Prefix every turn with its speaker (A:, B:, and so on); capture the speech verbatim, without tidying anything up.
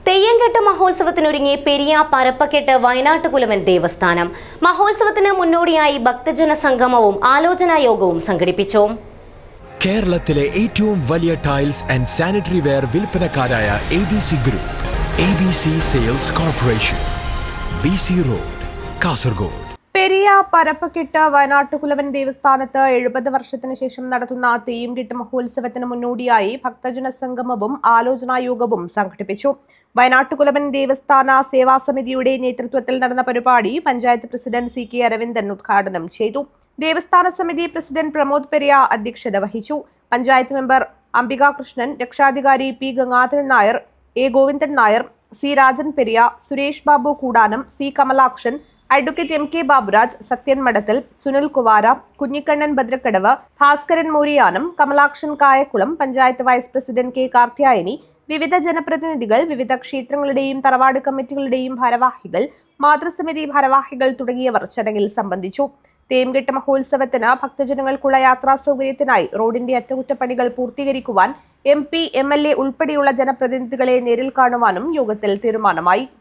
A: തെയ്യംകെട്ട് മഹോത്സവത്തിനൊരുങ്ങി യ-പരപ വയനാട്ടുകുലവൻ ദേവസ്ഥാനം. മഹോത്സവത്തിന് മുന്നോടിയായി ഭക്തജന സംഗമവും ആലോചനാ യോഗവും സംഘടിപ്പിച്ചു.
B: കേരളത്തിലെ ഏറ്റവും വലിയ ടൈൽസ് ആൻഡ് സാനിറ്ററി വെയർ വിൽപ്പനക്കാരായ A B C group, A B C sales corporation, B C road, Kasaragod.
C: യ-പരപ വയനാട്ടുകുലവൻ ദേവസ്ഥാനത്ത് എഴുപത് വർഷത്തിന് ശേഷം നടത്തുന്ന തെയ്യംകെട്ട് മഹോത്സവത്തിന് മുന്നോടിയായി ഭക്തജന സംഗമവും ആലോചനാ യോഗവും സംഘടിപ്പിച്ചു. വയനാട്ടുകുലവൻ ദേവസ്ഥാന സേവാ സമിതിയുടെ നേതൃത്വത്തിൽ നടന്ന പരിപാടി panchayat president C K Aravindan ഉദ്ഘാടനം ചെയ്തു. ദേവസ്ഥാന സമിതി പ്രസിഡന്റ് പ്രമോദ് പെരിയ അധ്യക്ഷത വഹിച്ചു. പഞ്ചായത്ത് മെമ്പർ അംബികാകൃഷ്ണൻ, രക്ഷാധികാരി P Gangadharan Nair, A Govindan Nair, C Rajan Periya, Suresh Babu Koodanam, C Kamalakshan, advocate M K Baburaj, Sathyan Madathil, Sunil Kuvara, Kunhikannan Bhadrakadavu, Bhaskaran Moriyanam, Kamalakshan Kayakkulam, panchayat vice president K Karthyayani, വിവിധ ജനപ്രതിനിധികൾ, വിവിധ ക്ഷേത്രങ്ങളുടെയും തറവാട് കമ്മിറ്റികളുടെയും ഭാരവാഹികൾ, മാതൃസമിതി ഭാരവാഹികൾ തുടങ്ങിയവർ ചടങ്ങിൽ സംബന്ധിച്ചു. തെയ്യംകെട്ട് മഹോത്സവത്തിന് ഭക്തജനങ്ങൾക്കുള്ള യാത്രാ സൗകര്യത്തിനായി റോഡിന്റെ അറ്റകുറ്റപ്പണികൾ പൂർത്തീകരിക്കുവാൻ M P, M L A ഉൾപ്പെടെയുള്ള ജനപ്രതിനിധികളെ നേരിൽ കാണുവാനും യോഗത്തിൽ തീരുമാനമായി.